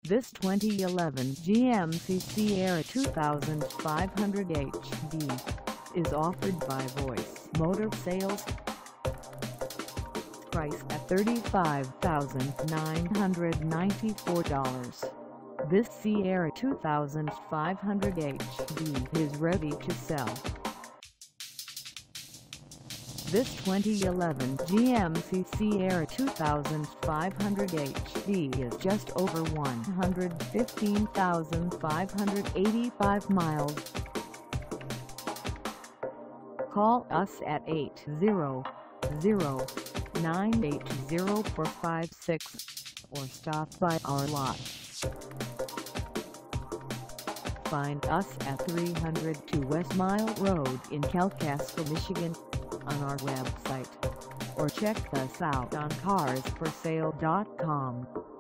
This 2011 GMC Sierra 2500 HD is offered by Voice Motor Sales. Price at $35,994. This Sierra 2500 HD is ready to sell. This 2011 GMC Sierra 2500 HD is just over 115,585 miles. Call us at 800-980-456 or stop by our lot. Find us at 302 West Mile Road in Kalkaska, Michigan, on our website, or check us out on carsforsale.com.